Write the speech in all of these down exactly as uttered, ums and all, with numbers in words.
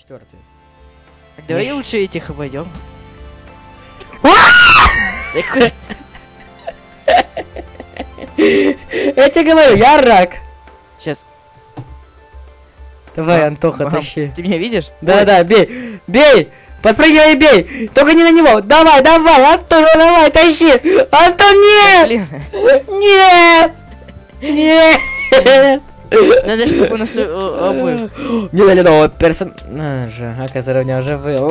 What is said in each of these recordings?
четвертый. Так, давай лучше этих обойдем. Я тебе говорю, я рак. Сейчас. Давай, А, Антоха, мам, тащи. Ты меня видишь? Да, да, бей, бей, подпрыгивай и бей. Только не на него. Давай, давай, Антон, давай, тащи. Антон, нет, Блин. нет, нет. Надо, чтобы у нас у- у- обоих. Мне дали нового персонажа, а который у меня уже был.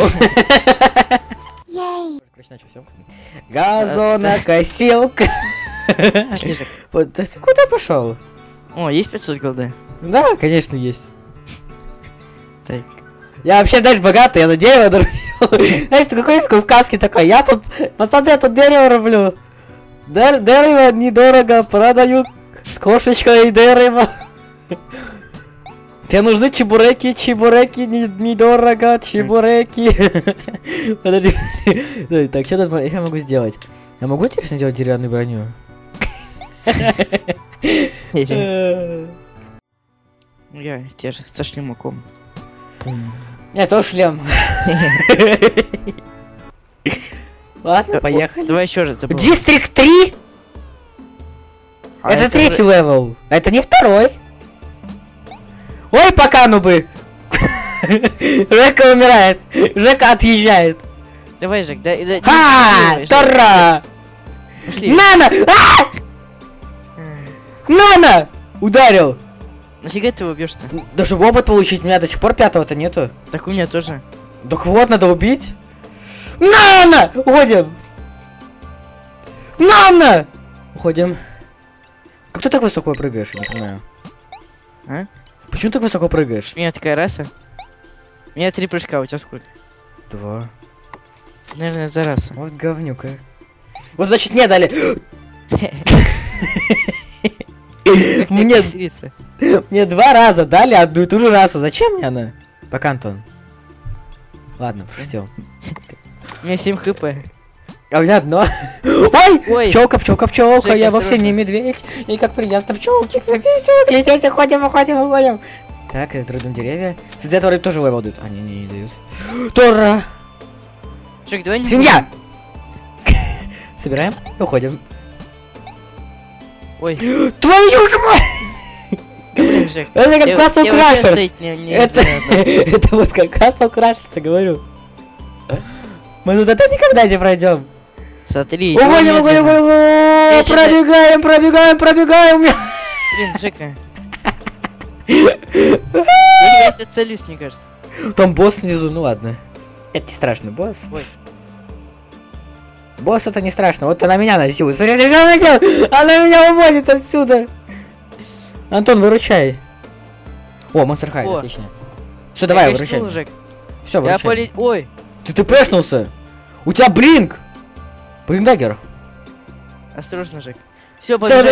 Газонокосилка. Пошли, Жек. Вот, ты куда пошел? О, есть пятьсот голды? Да, конечно, есть. Так. Я вообще, знаешь, богатый, я на дерево рублю. Знаешь, ты какой в каске такой? Я тут, пацаны, я тут дерево рублю. Дер- дерево недорого продаю с кошечкой дерево. Тебе нужны чебуреки, чебуреки не- недорого, чебуреки. Подожди. Подожди, так, что тут мо- я могу сделать? Я могу, интересно, сделать деревянную броню? Я те же со шлемаком. Нет, то шлем. Ладно, поехали. Давай еще раз. забыл. Дистрикт три? А Это это третий левел. Это не второй. Ой, пока нубы. Жека умирает. Жека отъезжает. Давай, Жек, да, да. Ха! не- не- Тора! Пошли. Нана! А! Нана! Ударил. Нафига ты его бьешь-то? Да чтобы опыт получить, у меня до сих пор пятого-то нету. Так у меня тоже. Так вот, надо убить. Нана! Уходим! Нана! Уходим. Как ты так высоко прыгаешь, я не понимаю. А? Почему ты так высоко прыгаешь? У меня такая раса. У меня три прыжка, у тебя сколько? Два. Наверное, за раса. Вот говнюка. Вот значит мне дали. Мне, Сирица. мне два раза дали одну и ту же расу. Зачем мне она? Пока, Антон. Ладно, пошутил. У меня семь хп. А у меня одно. Ой! Ой. Пчелка, пчелка, пчелка, Жека, я вовсе осторожно. не медведь. И как приятно пчелки висят, лететь, уходим, уходим, уходим. Так, это трудом деревья. Кстати, этого рыб тоже левел дают. А, не, не, не дают. Тора! Жек, давай не Свинья! Собираем и уходим. будем. Ой, Твою же мать! блин, Жек. Это как Я- Castle я вообще Crashers. стоять не- не Это, знаю, да. это вот как Castle Crashers, говорю. Мы тут это никогда не пройдем. Смотри. Уходим, его уходим, медленно. Я уходим, щас- пробегаем, пробегаем, пробегаем. Блин, Жека. Я сейчас целюсь, мне кажется. Там босс внизу, ну ладно. Это не страшный босс. Ой. Босс это не страшно, вот она меня насилует. Смотрите, что она делает? Она меня уводит отсюда. Антон, выручай. О, Монстр Хай, О. отлично. Все, давай, Я выручай. качнул, Жек. Все, Я выручай. поле... Ой, Ты ты прэшнулся. У тебя блинк. Блиндагер. осторожно, Жек. Все, Всё, побежали.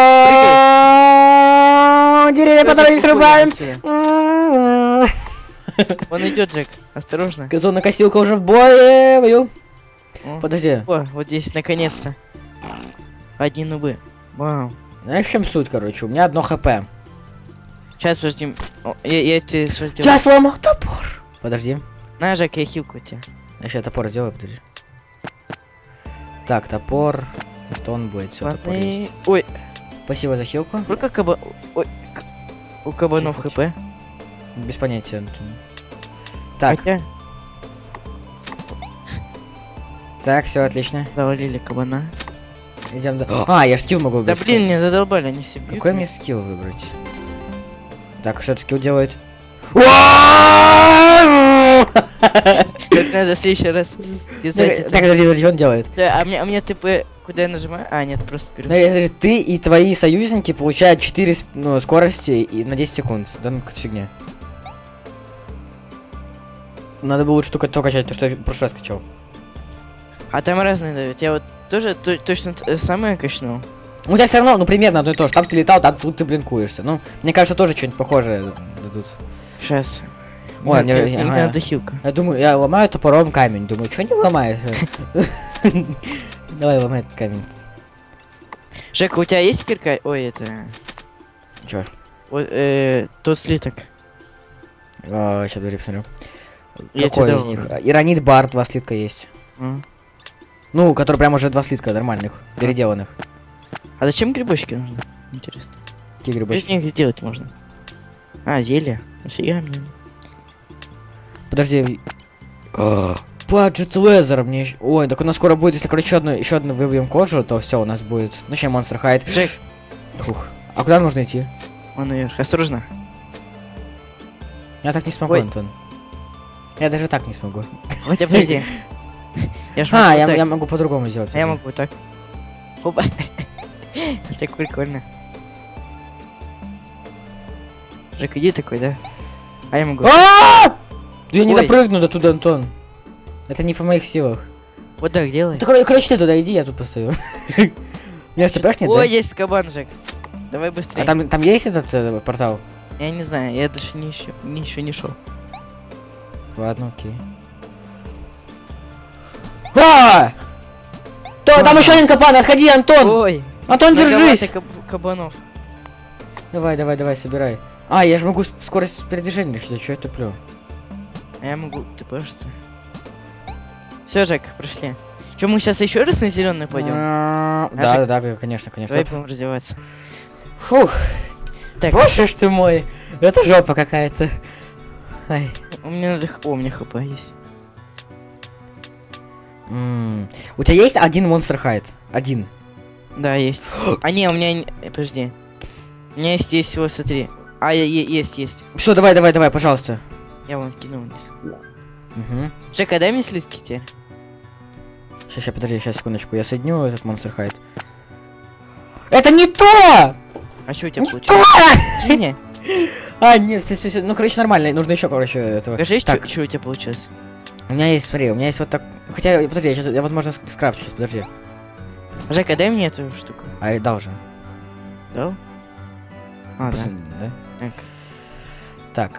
деревья Прыгай, потом срубаем. спокойно отсюда. Он идет, Жек. Осторожно. Газонокосилка уже в бою. О, Подожди. О, вот здесь, наконец-то. Одни нубы. Вау. Знаешь, в чем суть, короче? У меня одно хп. Сейчас, подожди. О, я, я тебе что сделаю? Я сломал топор. Подожди. На, Жек, я хилку тебе. Я сейчас топор сделаю, подожди. Так, топор. Что он будет? Все, топор есть. Ладно. Ой, Спасибо за хилку. сколько каба... Ой, к- у кабанов Тихо, хп? Без понятия, Антон. Так, Хотя, так, все отлично. завалили кабана. Идем до. А, я ж скилл могу Да выбрать. блин, меня задолбали, они все бьют. Какой меня. мне скилл выбрать? Так, что этот скилл делает? Как надо в следующий раз издать Так, это. подожди, подожди, он делает. Да, а мне, а мне ТП, куда я нажимаю? А, нет, просто вперед. Смотри, смотри, ты и твои союзники получают четыре ну, скорости и на десять секунд. Да ну какая фигня. Надо было лучше только то качать, то что я в прошлый раз качал. А там разные дают. Я вот тоже то- точно т- самое качнул. Ну, у тебя все равно, ну, примерно одно и то же. Там ты летал, там тут ты блинкуешься. Ну, мне кажется, тоже что-нибудь похожее дадут. Сейчас. Ой, мне- мне, ага. надо хилка. Я думаю, я ломаю топором камень. Думаю, что не ломается? Давай ломай этот камень. Жека, у тебя есть кирка? Ой, это... Чё? Вот, э, тот слиток. Сейчас, подожди, посмотрю. Я Какой тебе из дал. них? Иронит бар, два слитка есть. М. Ну, который прям уже два слитка нормальных, переделанных. А зачем грибочки нужны? Интересно. Какие Что из грибочки? них сделать можно? А, зелье. Нафига мне? Подожди. Паджет лезер мне ещё- Ой, так у нас скоро будет, если, короче, еще одну, еще одну выбьем кожу, то все, у нас будет. Начнем монстр хайт. Джек, Фух. А куда нужно идти? он наверх. Осторожно. Я так не смогу, Ой. Антон. Я даже так не смогу. Хотя подожди. Я ж А, могу я, так. я могу по-другому сделать. А я могу так. Опа. Так прикольно. Жек, иди такой, да? А я могу. А! Я не Ой. допрыгну до туда, Антон. Это не по моих силах. Вот так делай. Ты, кор- короче, ты туда иди, я тут постою. Не, что нет, Ой, да? есть кабан, Жек. Давай быстрее. А там, там есть этот э, портал? Я не знаю, я дальше не еще не, еще не шел. Ладно, окей. А! То, там Ага. еще один капан, отходи, Антон! Ой, Антон, многовато держись! каб- кабанов. Давай, давай, давай, собирай. А, я же могу с- скорость передвижения решить, что я туплю. А я могу, ты пожалуйста. Все, Жек, прошли. Че, мы сейчас еще раз на зеленый пойдем? А, А, Да, Жек, да, да, конечно, конечно. Давай будем раздеваться. Фух, Так, боже ж ты мой, это жопа какая-то. Ай. у меня надо... х- О, у меня хп есть. М, У тебя есть один монстр хайт? Один. Да, есть. А не, у меня... не- э, Подожди. У меня есть, есть всего, смотри. А, е- е- есть, есть. Все, давай, давай, давай, пожалуйста. Я вон кинул вниз. Угу. Жек, а дай мне слитки теперь. Сейчас, сейчас, подожди, сейчас, секундочку, я соединю этот монстр хайт. Это не то! А что у тебя Не получилось? то! Не, А, нет, все, все, все, ну, короче, нормально, нужно еще, короче, этого. покажи, Так. что у тебя получилось. У меня есть, смотри, у меня есть вот так. Хотя, подожди, я, сейчас, я возможно, ск- скрафчу сейчас, подожди. Жек, а дай мне эту штуку. А, я дал же. Да? А, да. Посмотри, да? Так. Так.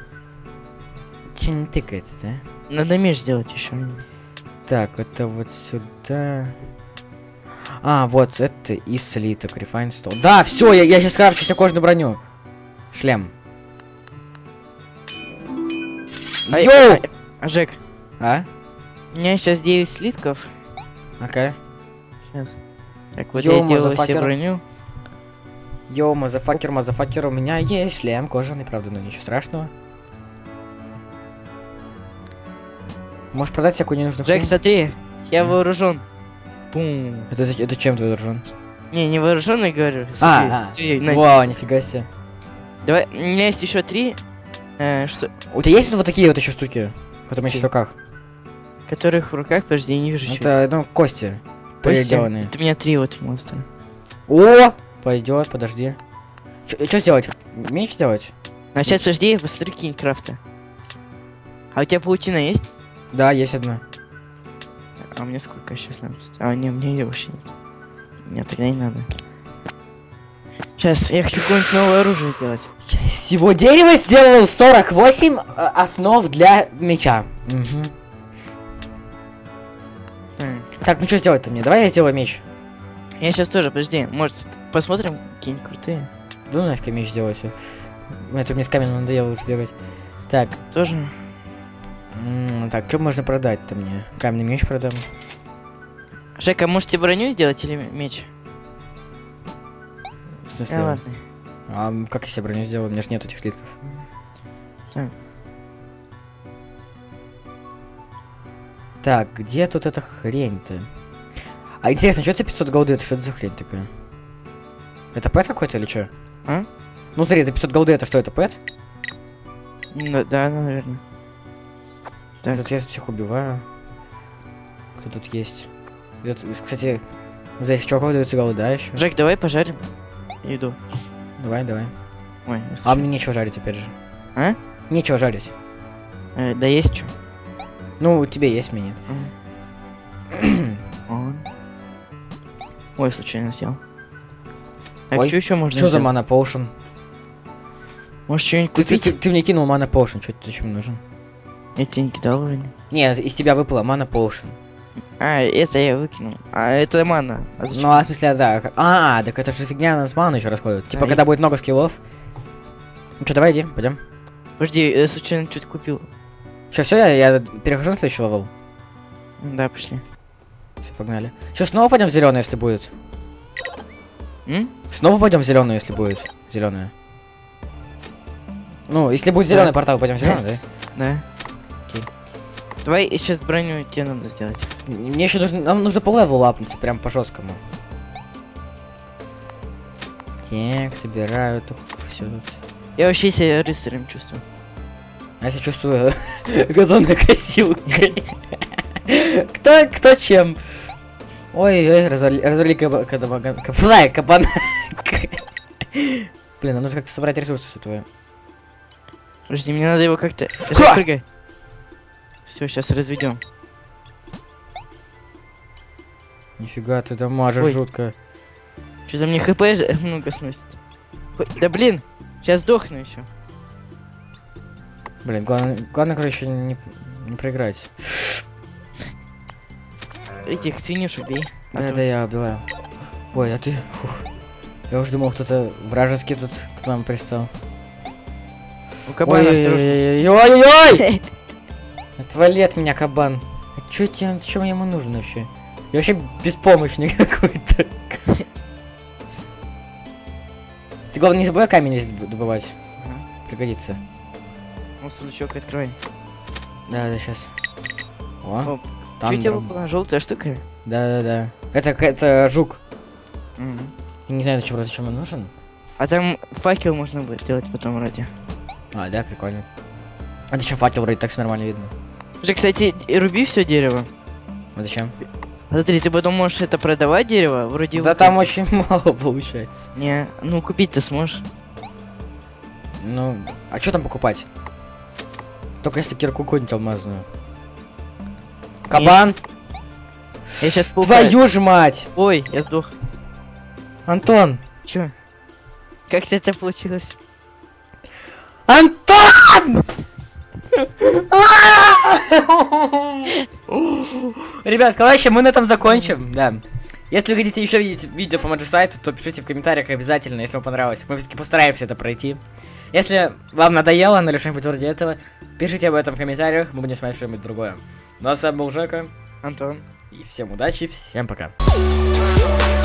Че не тыкается, да? Надо меч сделать еще. Так, это вот сюда. А, вот это и слиток, Refine Stone. Да, все, я, я сейчас скрафчу себе кожаную броню. Шлем. А, Йоу! а, а, Жек, А? у меня сейчас девять слитков. Окей. Сейчас. Так, вот Йоу, я делаю себе мазафакер. броню. Йоу, мазафакер, мазафакер, у меня есть шлем кожаный, правда, но ничего страшного. Можешь продать всякую ненужную Жек, хрень? смотри, я Мгм. вооружен. Пум. Это, это чем ты вооружен? Не, не вооруженный, говорю. А, Смотри, а. смотри, на- Вау, нифига себе. Давай, у меня есть еще три, э, что, У тебя есть вот такие вот еще штуки, которые у меня сейчас в руках? которых в руках, подожди, я не вижу, что Это, ну, кости. Кости? Переделанные. Это у меня три вот монстра. О! Пойдет, подожди. Что сделать? Меч сделать? А сейчас, подожди, посмотри, какие крафты. А у тебя паутина есть? Да, есть одна. А у меня сколько сейчас надо? А, не, у меня ее вообще нет. Нет, тогда не надо. Сейчас, я хочу какое-нибудь новое оружие сделать. Я из всего дерева сделал сорок восемь э, основ для меча. Мгм. Так. Так, ну что сделать-то мне? Давай я сделаю меч. Я сейчас тоже, подожди, может, посмотрим какие-нибудь крутые. Да ну нафиг я меч сделаю все. Это мне с каменным надоело уже бегать. Так, Тоже. м, так, что можно продать-то мне? Каменный меч продам. Жека, может тебе броню сделать или м- меч? В смысле? А, ладно. А м, как я себе броню сделаю? У меня же нет этих слитков. Так. Так, где тут эта хрень-то? А интересно, что это пятьсот голды? Это что это за хрень такая? Это пэт какой-то или что? А? Ну смотри, за пятьсот голды это что, это пэт? Да, да, наверное. Так. Тут я тут всех убиваю. Кто тут есть? Тут, кстати, за этих чуваков даются голда еще. Жек, давай пожарим еду. Давай, давай. Ой, я А слышу. мне нечего жарить теперь же. А? Нечего жарить. Э, да есть что? Ну, тебе есть, мне нет. Ой, случайно сделал. Так, Ой, что еще можно Что за сделать? мана поушен? Может, что-нибудь Ты, ты, купить? ты, ты мне кинул мана поушен, что ты чем нужен? Я тебе не кидал вроде. Нет, из тебя выпало мана поушен. А, это я выкинул. А, это мана. А зачем? Ну, а в смысле, да. как- А, так это же фигня, она с маной еще расходит. Типа, А, когда и- будет много скиллов. Ну что, давай иди, пойдем. Подожди, я случайно что-то купил. Че, все, я, я перехожу на следующий левел. Да, пошли. Все, погнали. Че, снова пойдем в зеленый, если будет? М? Снова пойдем в зеленую, если будет. Зеленая. Ну, если будет зеленый Да. портал, пойдем в зеленый, да? Да. Окей. Давай сейчас броню тебе надо сделать. Мне еще нужно. Нам нужно по левелу лапнуться, прям по жесткому. Так, собираю тут все тут. Я вообще себя рыцарем чувствую. А я себя чувствую газонной красилкой. Кто, кто чем? Ой, ой, развали, развали каба, каба, каба, кабан. Блин, нам нужно как-то собрать ресурсы с этого. Подожди, мне надо его как-то... Ха! Прыгай. Все, сейчас разведем. Нифига ты дамажишь Ой. жутко. Что-то мне хп же много сносит. Ой, да блин, сейчас сдохну еще. Блин, главное, главное, короче, не, не проиграть. Этих свинюш убей. А Да, то- да, я убиваю. Ой, а ты... Фух. Я уже думал, кто-то вражеский тут к нам пристал. У кабана осторожно. Ой-ой-ой! Отвали от меня, кабан. А чё тебе, зачем ему нужно вообще? Я вообще беспомощный какой-то. Ты, главное, не забывай камень здесь добывать. Ага. Пригодится. Ну, сундучок открой. Да, да, сейчас. О, Оп. там... Что у тебя дром. выпала? Желтая штука? Да-да-да. Это, это жук. Мгм. Я не знаю, зачем, зачем он нужен. А там факел можно будет делать потом ради. А, да, прикольно. А зачем факел вроде так все нормально видно? Слушай, кстати, и руби все дерево. А зачем? Смотри, ты потом можешь это продавать дерево, вроде... Да вот там это. очень мало получается. Не, ну купить ты сможешь. Ну, а что там покупать? Только если кирку какую-нибудь алмазную. Кабан! Я сейчас Твою ж мать! Ой, я сдох. Антон! Чё? Как это получилось? Антон! Ребят, короче, мы на этом закончим. Да. Если вы хотите еще видеть видео по Маджисайту, то пишите в комментариях обязательно, если вам понравилось. Мы все-таки постараемся это пройти. Если вам надоело, ну или что-нибудь вроде этого, пишите об этом в комментариях, мы будем смотреть что-нибудь другое. Ну а с вами был Жека. Антон. И всем удачи, всем пока.